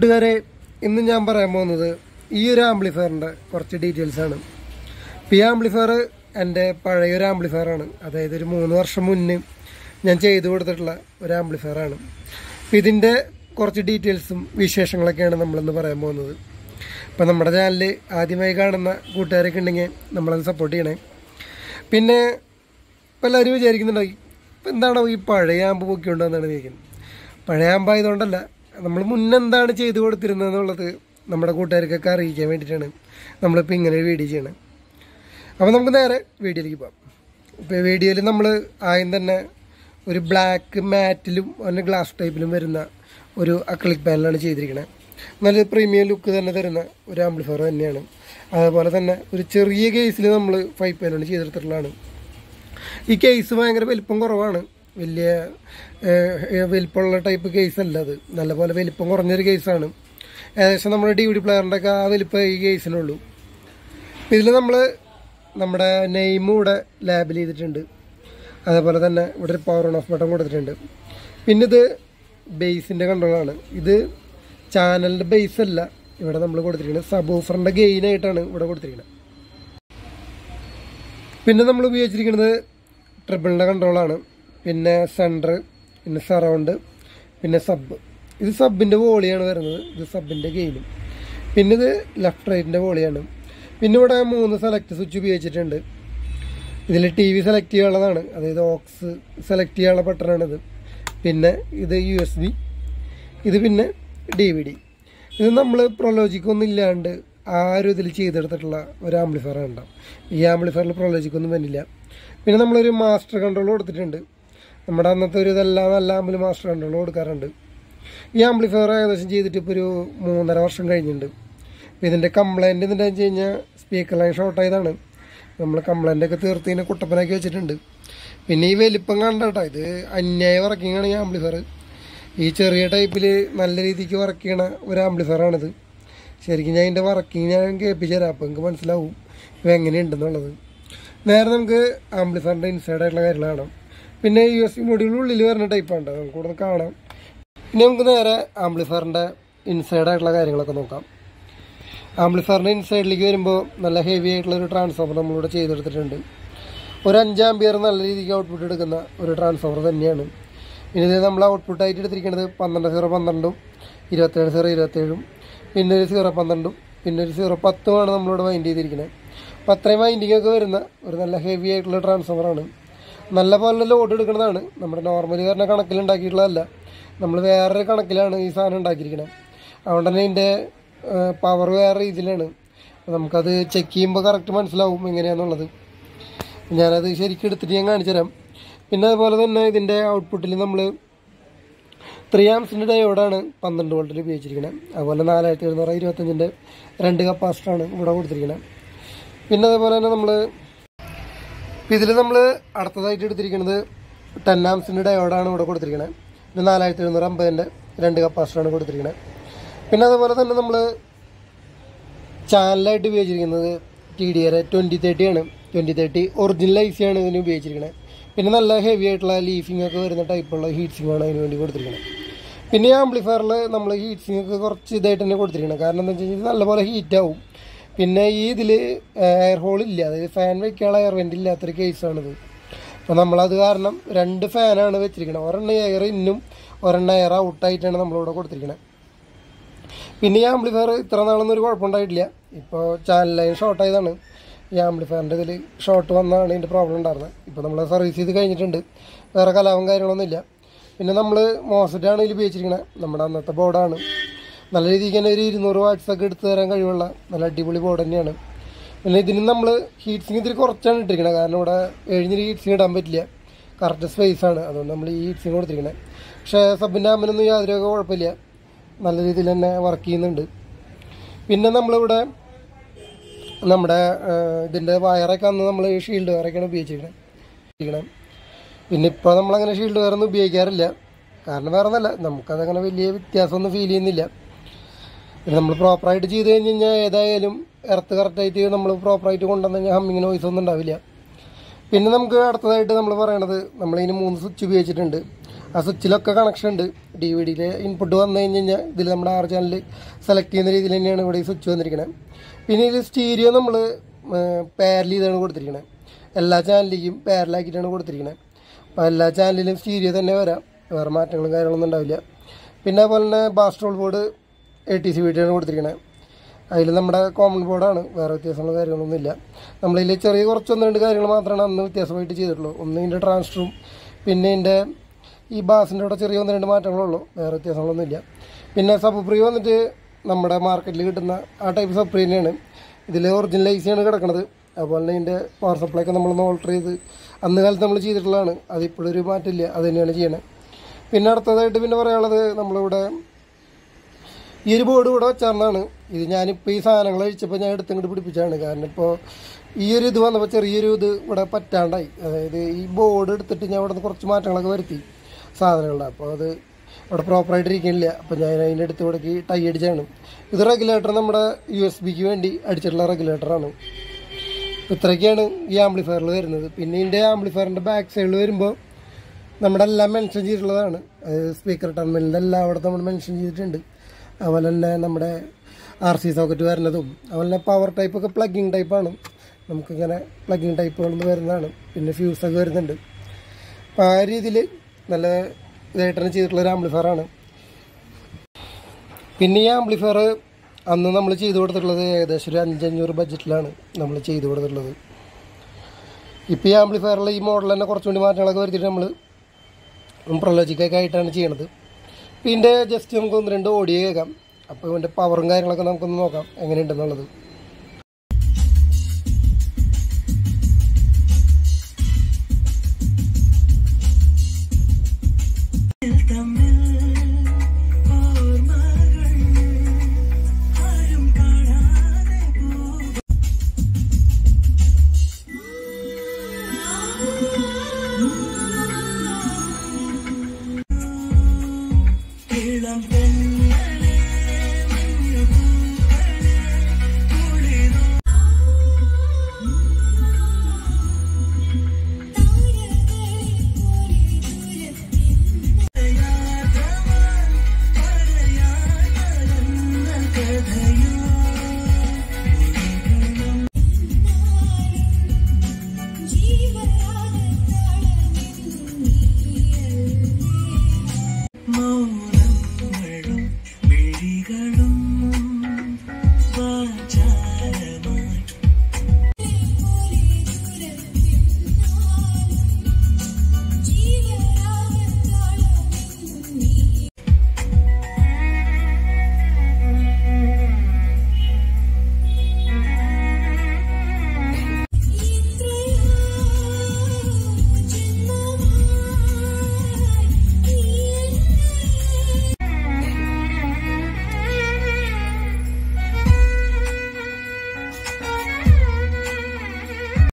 കൂട്ടുകാരെ, ഇന്ന് ഞാൻ പറയാൻ പോകുന്നത് ഈ ഒരു ആംപ്ലിഫയറിൻ്റെ കുറച്ച് ഡീറ്റെയിൽസ് ആണ്. ഈ ആംപ്ലിഫയർ എൻ്റെ പഴയൊരു ആംപ്ലിഫയറാണ്. അതായത് ഒരു 3 വർഷം മുന്നേ ഞാൻ ചെയ്തു കൊടുത്തിട്ടുള്ള ഒരു ആംപ്ലിഫയറാണ്. അപ്പം ഇതിൻ്റെ കുറച്ച് ഡീറ്റെയിൽസും വിശേഷങ്ങളൊക്കെയാണ് നമ്മളിന്ന് പറയാൻ പോകുന്നത്. അപ്പം നമ്മുടെ ചാനൽ ആദ്യമായി കാണുന്ന കൂട്ടുകാരൊക്കെ ഉണ്ടെങ്കിൽ നമ്മളത് സപ്പോർട്ട് ചെയ്യണേ. പിന്നെ ഇപ്പം എല്ലാവരും വിചാരിക്കുന്നുണ്ടായി, ഇപ്പം എന്താണോ ഈ പഴയ ആമ്പ് പൊക്കിക്കൊണ്ടെന്നാണ് ചോദിക്കുന്നത്. പഴയ ആമ്പായതുകൊണ്ടല്ല, നമ്മൾ മുന്നെന്താണ് ചെയ്തു കൊടുത്തിരുന്നത് എന്നുള്ളത് നമ്മുടെ കൂട്ടുകാർക്കൊക്കെ അറിയിക്കാൻ വേണ്ടിയിട്ടാണ് നമ്മളിപ്പോൾ ഇങ്ങനെ ഒരു വീഡിയോ ചെയ്യണത്. അപ്പോൾ നമുക്ക് നേരെ വീഡിയോയിലേക്ക് പോകാം. ഇപ്പോൾ വീഡിയോയിൽ നമ്മൾ ആദ്യം തന്നെ ഒരു ബ്ലാക്ക് മാറ്റിലും അതിന് ഗ്ലാസ് ടൈപ്പിലും വരുന്ന ഒരു അക്രിലിക് പാനലാണ് ചെയ്തിരിക്കുന്നത്. നല്ല പ്രീമിയം ലുക്ക് തന്നെ തരുന്ന ഒരു ആംപ്ലിഫയർ തന്നെയാണ്. അതുപോലെ തന്നെ ഒരു ചെറിയ കേസിൽ നമ്മൾ 5 പാനാണ് ചെയ്തെടുത്തിട്ടുള്ളതാണ്. ഈ കേസ് ഭയങ്കര വലിപ്പം കുറവാണ്, വലിയ വലിപ്പമുള്ള ടൈപ്പ് കേസല്ല. അത് നല്ലപോലെ വലിപ്പം കുറഞ്ഞൊരു കേസാണ്. ഏകദേശം നമ്മുടെ DVD പ്ലെയറിൻ്റെ ഒക്കെ ആ വലിപ്പം ഈ കേസിനുള്ളൂ. ഇതിൽ നമ്മൾ നമ്മുടെ നെയിമും ഇവിടെ ലാബിൽ ചെയ്തിട്ടുണ്ട്. അതേപോലെ തന്നെ ഇവിടെ ഒരു പവർ ഓൺ ഓഫ് ബട്ടൺ കൊടുത്തിട്ടുണ്ട്. പിന്നെ ഇത് ബേസിൻ്റെ കൺട്രോളാണ്. ഇത് ചാനലിൻ്റെ ബേസ് അല്ല ഇവിടെ നമ്മൾ കൊടുത്തിരിക്കുന്നത്, സബ് ഓഫറിൻ്റെ ഗെയിനായിട്ടാണ് ഇവിടെ കൊടുത്തിരിക്കുന്നത്. പിന്നെ നമ്മൾ ഉപയോഗിച്ചിരിക്കുന്നത് ട്രിബിളിൻ്റെ കൺട്രോളാണ്. പിന്നെ സെൻറ്റർ, പിന്നെ സറൗണ്ട്, പിന്നെ സബ്. ഇത് സബിൻ്റെ വോളിയാണ് വരുന്നത്, ഇത് സബിൻ്റെ ഗെയിനും. പിന്നെ ഇത് ലെഫ്റ്റ് റൈറ്റിൻ്റെ വോളിയാണ്. പിന്നെ ഇവിടെ 3 സെലക്ട് സ്വിച്ച് ഉപയോഗിച്ചിട്ടുണ്ട്. ഇതിൽ TV സെലക്ട് ചെയ്യാനുള്ളതാണ്, അതായത് ഓക്സ് സെലക്ട് ചെയ്യാനുള്ള ബട്ടണാണിത്. പിന്നെ ഇത് USB, ഇത് പിന്നെ DVD. ഇത് നമ്മൾ പ്രൊലോജിക്കൊന്നും ഇല്ലാണ്ട് ആ ഒരു ഇതിൽ ചെയ്തെടുത്തിട്ടുള്ള ഒരു ആംപ്ലിഫയർ ഉണ്ടാവും. ഈ ആംപ്ലിഫയറിൽ പ്രൊലോജിക്കൊന്നും വന്നില്ല. പിന്നെ നമ്മളൊരു മാസ്റ്റർ കൺട്രോൾ കൊടുത്തിട്ടുണ്ട്. നമ്മുടെ അന്നത്തെ ഒരു ഇതെല്ലാം നല്ല ആമ്പിൽ മാസ്റ്റർ കൺട്രോൾ കൊടുക്കാറുണ്ട്. ഈ ആംപ്ലിഫയർ ഏകദേശം ചെയ്തിട്ട് ഇപ്പോൾ ഒരു 3.5 വർഷം കഴിഞ്ഞിട്ടുണ്ട്. അപ്പോൾ ഇതിൻ്റെ കംപ്ലൈൻറ്റ് എന്താണെന്ന് വെച്ച് കഴിഞ്ഞാൽ സ്പീക്കർ ലൈൻ ഷോർട്ടായതാണ്. നമ്മൾ കംപ്ലൈൻ്റൊക്കെ തീർത്ത് ഇതിനെ കുട്ടപ്പനാക്കി വെച്ചിട്ടുണ്ട്. പിന്നെ ഈ വലിപ്പം കണ്ടോട്ടോ, ഇത് അന്യായ വർക്കിങ്ങാണ് ഈ ആംപ്ലിഫയർ. ഈ ചെറിയ ടൈപ്പിൽ നല്ല രീതിക്ക് വർക്ക് ചെയ്യണ ഒരു ആംപ്ലിഫയറാണിത്. ശരിക്കും ഞാൻ ഇതിൻ്റെ വർക്കിങ് ഞാൻ കേൾപ്പിച്ചു തരാം, അപ്പോൾ നിങ്ങൾക്ക് മനസ്സിലാവും ഇവ എങ്ങനെയുണ്ടെന്നുള്ളത്. നേരെ നമുക്ക് ആംപ്ലിഫയറിൻ്റെ ഇൻസൈഡ് ആയിട്ടുള്ള കാര്യങ്ങൾ കാണാം. പിന്നെ USB മൊഡ്യൂളിനുള്ളിൽ വരുന്ന ടൈപ്പാണ്, നമുക്ക് ഇവിടെ കാണാം. ഇനി നമുക്ക് നേരെ ആംപ്ലിഫയറിൻ്റെ ഇൻസൈഡ് ആയിട്ടുള്ള കാര്യങ്ങളൊക്കെ നോക്കാം. ആംപ്ലിഫയറിൻ്റെ ഇൻസൈഡിലേക്ക് വരുമ്പോൾ നല്ല ഹെവി ആയിട്ടുള്ളൊരു ട്രാൻസ്ഫോമർ നമ്മളിവിടെ ചെയ്തെടുത്തിട്ടുണ്ട്. ഒരു 5 ആമ്പിയർ നല്ല രീതിക്ക് ഔട്ട്പുട്ട് എടുക്കുന്ന ഒരു ട്രാൻസ്ഫോമർ തന്നെയാണ്. ഇനി ഇത് നമ്മൾ ഔട്ട്പുട്ടായിട്ട് എടുത്തിരിക്കുന്നത് 12-0-12, 27-0-27, പിന്നെ ഒരു 0-12, പിന്നെ ഒരു 0-10 നമ്മളിവിടെ വൈൻഡ് ചെയ്തിരിക്കുന്നത്. അപ്പോൾ അത്രയും വൈൻഡിങ്ങൊക്കെ വരുന്ന ഒരു നല്ല ഹെവി ആയിട്ടുള്ള ട്രാൻസ്ഫോമറാണ്. നല്ല പോലെ ലോഡ് എടുക്കുന്നതാണ്. നമ്മുടെ നോർമലി വരുന്ന കണക്കിലുണ്ടാക്കിയിട്ടുള്ളതല്ല, നമ്മൾ വേറൊരു കണക്കിലാണ് ഈ സാധനം ഉണ്ടാക്കിയിരിക്കുന്നത്. അതുകൊണ്ട് തന്നെ ഇതിൻ്റെ പവർ വേറെ രീതിയിലാണ്. നമുക്കത് ചെക്ക് ചെയ്യുമ്പോൾ കറക്റ്റ് മനസ്സിലാവും എങ്ങനെയാണെന്നുള്ളത്. ഞാനത് ശരിക്കും എടുത്തിട്ട് ഞാൻ കാണിച്ചു തരാം. പിന്നെ അതുപോലെ തന്നെ ഇതിൻ്റെ ഔട്ട്പുട്ടിൽ നമ്മൾ 3 ആംസിൻ്റെ ഡയോഡാണ് 12 വോൾട്ടിൽ ഉപയോഗിച്ചിരിക്കുന്നത്. അതുപോലെ 4725-ൻ്റെ 2 കപ്പാസിറ്ററാണ് ഇവിടെ കൊടുത്തിരിക്കുന്നത്. പിന്നെ അതേപോലെ തന്നെ നമ്മൾ അടുത്തതായിട്ട് എടുത്തിരിക്കുന്നത് 10 ആംസിൻ്റെ ഡയോഡാണ് ഇവിടെ കൊടുത്തിരിക്കുന്നത്. പിന്നെ 4750-ൻ്റെ 2 കപ്പാസിറ്ററാണ് കൊടുത്തിരിക്കുന്നത്. പിന്നെ അതുപോലെ തന്നെ നമ്മൾ ചാനലായിട്ട് ഉപയോഗിച്ചിരിക്കുന്നത് TDR 2030 ആണ്. 2030 ഒറിജിനൽ IC ആണ് ഇതിന് ഉപയോഗിച്ചിരിക്കുന്നത്. പിന്നെ നല്ല ഹെവി ആയിട്ടുള്ള ലീഫിംഗ് ഒക്കെ വരുന്ന ടൈപ്പുള്ള ഹീറ്റ് സിങ്ങാണ് അതിന് വേണ്ടി കൊടുത്തിരിക്കുന്നത്. പിന്നെ ഈ ആംപ്ലിഫയറിൽ നമ്മൾ ഹീറ്റ് സിങ് ഒക്കെ കുറച്ച് ഇതായിട്ട് തന്നെ കൊടുത്തിരിക്കുന്നത്. കാരണം എന്താ വെച്ച് കഴിഞ്ഞാൽ നല്ലപോലെ ഹീറ്റാവും. പിന്നെ ഈ ഇതിൽ എയർ ഹോളില്ല, അതായത് ഫാൻ വയ്ക്കാനുള്ള എയർ വെൻ്റ് ഇല്ലാത്തൊരു കേസാണിത്. അപ്പോൾ നമ്മളത് കാരണം 2 ഫാനാണ് വെച്ചിരിക്കുന്നത്. ഒരെണ്ണം എയർ ഇന്നും ഒരെണ്ണം എയർ ഔട്ടായിട്ടാണ് നമ്മളിവിടെ കൊടുത്തിരിക്കുന്നത്. പിന്നെ ഈ ആംപ്ലിഫയർ ഇത്ര നാളൊന്നും ഒരു കുഴപ്പമുണ്ടായിട്ടില്ല. ഇപ്പോൾ ചാനൽ ലൈൻ ഷോർട്ടായതാണ്. ഈ ആംപ്ലിഫയറിൻ്റെ ഇതിൽ ഷോർട്ട് വന്നാണ് ഇതിൻ്റെ പ്രോബ്ലം ഉണ്ടായിരുന്നത്. ഇപ്പോൾ നമ്മൾ സർവീസ് ചെയ്ത് കഴിഞ്ഞിട്ടുണ്ട്, വേറെ കലാപം കാര്യങ്ങളൊന്നുമില്ല. പിന്നെ നമ്മൾ മോസ്ഫെറ്റാണ് ഇതിൽ ഉപയോഗിച്ചിരിക്കുന്നത്. നമ്മുടെ അന്നത്തെ ബോർഡാണ്. നല്ല രീതിക്ക് തന്നെ ഒരു 200 വാട്ട്സൊക്കെ എടുത്ത് തരാൻ കഴിവുള്ള നല്ല അടിപൊളി ബോർഡ് തന്നെയാണ്. പിന്നെ ഇതിന് നമ്മൾ ഹീറ്റ് സിങ് ഇതിൽ കുറച്ചാണ് ഇട്ടിരിക്കുന്നത്. കാരണം ഇവിടെ 7 ഹീറ്റ് സിങ് ഇടാൻ പറ്റില്ല, കറക്റ്റ് സ്പേസാണ്. അതുകൊണ്ട് നമ്മൾ ഈ ഹീറ്റ് സിങ് കൊടുത്തിരിക്കുന്നത്. പക്ഷേ സബിൻ്റെ ആമ്പിനൊന്നും യാതൊരു കുഴപ്പമില്ല, നല്ല രീതിയിൽ തന്നെ വർക്ക് ചെയ്യുന്നുണ്ട്. പിന്നെ നമ്മളിവിടെ നമ്മുടെ ഇതിൻ്റെ വയറൊക്കെ അന്ന് നമ്മൾ ഷീൽഡ് വയറൊക്കെയാണ് ഉപയോഗിച്ചിരിക്കുന്നത്. പിന്നെ ഇപ്പോൾ നമ്മളങ്ങനെ ഷീൽഡ് വയറൊന്നും ഉപയോഗിക്കാറില്ല. കാരണം വേറെ ഒന്നല്ല, നമുക്കതങ്ങനെ വലിയ വ്യത്യാസമൊന്നും ഫീൽ ചെയ്യുന്നില്ല. പിന്നെ നമ്മൾ പ്രോപ്പറായിട്ട് ചെയ്ത് കഴിഞ്ഞ് കഴിഞ്ഞാൽ ഏതായാലും എർത്ത് കറക്റ്റായിട്ട് നമ്മൾ പ്രോപ്പറായിട്ട് കൊണ്ടുവന്നു കഴിഞ്ഞാൽ ഹമ്മിങ് നോയ്സ് ഒന്നും ഉണ്ടാവില്ല. പിന്നെ നമുക്ക് അടുത്തതായിട്ട് നമ്മൾ പറയണത്, നമ്മളിതിന് 3 സ്വിച്ച് ഉപയോഗിച്ചിട്ടുണ്ട്. ആ സ്വിച്ചിലൊക്കെ കണക്ഷൻ ഉണ്ട്. DVD ഇൻപുട്ട് വന്നു കഴിഞ്ഞാൽ ഇതിൽ നമ്മുടെ 6 ചാനൽ സെലക്ട് ചെയ്യുന്ന രീതിയിൽ തന്നെയാണ് ഇവിടെ ഈ സ്വിച്ച് വന്നിരിക്കുന്നത്. പിന്നെ ഇതിൽ സ്റ്റീരിയോ നമ്മൾ പാരൽ ചെയ്താണ് കൊടുത്തിരിക്കുന്നത്. എല്ലാ ചാനലിലേക്കും പാരലാക്കിയിട്ടാണ് കൊടുത്തിരിക്കുന്നത്. അപ്പോൾ എല്ലാ ചാനലിലും സ്റ്റീരിയോ തന്നെ വരാം, വേറെ മാറ്റങ്ങളും കാര്യങ്ങളൊന്നും ഉണ്ടാവില്ല. പിന്നെ അതുപോലെ തന്നെ ബാസ്ട്രോൾ ബോർഡ് ATC വീട്ടിലാണ് കൊടുത്തിരിക്കുന്നത്. അതിൽ നമ്മുടെ കോമൺ ബോർഡാണ്, വേറെ വ്യത്യാസമുള്ള കാര്യങ്ങളൊന്നുമില്ല. നമ്മളിതിൽ ചെറിയ കുറച്ചൊന്ന് 2 കാര്യങ്ങൾ മാത്രമാണ് അന്ന് വ്യത്യാസമായിട്ട് ചെയ്തിട്ടുള്ളൂ. ഒന്ന് ഇതിൻ്റെ ട്രാൻസ്ഫറും പിന്നെ ഇതിൻ്റെ ഈ ബാസിൻ്റെ അവിടെ ചെറിയ 1-2 മാറ്റങ്ങളുള്ളൂ, വേറെ വ്യത്യാസങ്ങളൊന്നുമില്ല. പിന്നെ സബ് ഫ്രീ വന്നിട്ട് നമ്മുടെ മാർക്കറ്റിൽ കിട്ടുന്ന ആ ടൈപ്പ് സബ് ഫ്രീ തന്നെയാണ്. ഇതിൽ ഒറിജിനൽ AC ആണ് കിടക്കുന്നത്. അതുപോലെ തന്നെ ഇതിൻ്റെ പവർ സപ്ലൈ ഒക്കെ നമ്മളൊന്ന് ഓൾട്ടർ ചെയ്ത് അന്ന് കാലത്ത് നമ്മൾ ചെയ്തിട്ടുള്ളതാണ്. അതിപ്പോഴൊരു മാറ്റമില്ല, അത് തന്നെയാണ് ചെയ്യണത്. പിന്നെ അടുത്തതായിട്ട് പിന്നെ പറയാനുള്ളത്, നമ്മളിവിടെ ഈ ഒരു ബോർഡ് ഇവിടെ വെച്ചാർന്നാണ്. ഇത് ഞാനിപ്പോൾ ഈ സാധനങ്ങൾ അഴിച്ചപ്പോൾ ഞാൻ എടുത്തിങ്ങോട്ട് പിടിപ്പിച്ചാണ്. കാരണം ഇപ്പോൾ ഈ ഒരു ഇത് വന്നപ്പോൾ ചെറിയൊരു ഇത് ഇവിടെ പറ്റാണ്ടായി. അതായത് ഈ ബോർഡ് എടുത്തിട്ട് ഞാൻ ഇവിടെ നിന്ന് കുറച്ച് മാറ്റങ്ങളൊക്കെ വരുത്തി സാധനങ്ങളുടെ. അപ്പോൾ അത് അവിടെ പ്രോപ്പറായിട്ട് ഇരിക്കുന്നില്ല. അപ്പോൾ ഞാൻ അതിൻ്റെ അടുത്ത് ഇവിടേക്ക് ടൈ അടിച്ചാണ്. ഇത് റെഗുലേറ്റർ നമ്മുടെ USB-ക്ക് വേണ്ടി അടിച്ചിട്ടുള്ള റെഗുലേറ്ററാണ്. ഇത്രയൊക്കെയാണ് ഈ ആംപ്ലിഫയറിൽ വരുന്നത്. പിന്നെ ഇതിൻ്റെ ആംപ്ലിഫയറിൻ്റെ ബാക്ക് സൈഡിൽ വരുമ്പോൾ നമ്മുടെ എല്ലാം മെൻഷൻ ചെയ്തിട്ടുള്ളതാണ്. സ്പീക്കർ ടെർമിനലിൻ്റെ എല്ലാം അവിടെ നമ്മൾ മെൻഷൻ ചെയ്തിട്ടുണ്ട്. അതുപോലെ തന്നെ നമ്മുടെ RC സോക്കറ്റ് വരുന്നതും, അതുപോലെ തന്നെ പവർ ടൈപ്പൊക്കെ പ്ലഗിങ് ടൈപ്പാണ്. നമുക്കിങ്ങനെ പ്ലഗിങ് ടൈപ്പുകളൊന്നും വരുന്നതാണ്. പിന്നെ ഫ്യൂസൊക്കെ വരുന്നുണ്ട്. അപ്പോൾ ആ രീതിയിൽ നല്ല ഇതായിട്ടാണ് ചെയ്തിട്ടുള്ളൊരു ആംപ്ലിഫയറാണ്. പിന്നെ ഈ ആംപ്ലിഫയർ അന്ന് നമ്മൾ ചെയ്തു കൊടുത്തിട്ടുള്ളത് ഏകദേശം ഒരു 500-500 ബഡ്ജറ്റിലാണ് നമ്മൾ ചെയ്തു കൊടുത്തിട്ടുള്ളത്. ഇപ്പോൾ ഈ ആംപ്ലിഫയറിൽ ഈ മോഡൽ തന്നെ കുറച്ചുകൂടി മാറ്റങ്ങളൊക്കെ വരുത്തിയിട്ട് നമ്മൾ പ്രൊലോജിക്കൊക്കെ ആയിട്ടാണ് ചെയ്യണത്. പിന്നെ ജസ്റ്റ് നമുക്ക് 1-2 ഓഡിയോ കേൾക്കാം. അപ്പോൾ ഇതിൻ്റെ പവറും കാര്യങ്ങളൊക്കെ നമുക്കൊന്ന് നോക്കാം എങ്ങനെയുണ്ടെന്നുള്ളത്. മൗനങ്ങളും മിഴികളും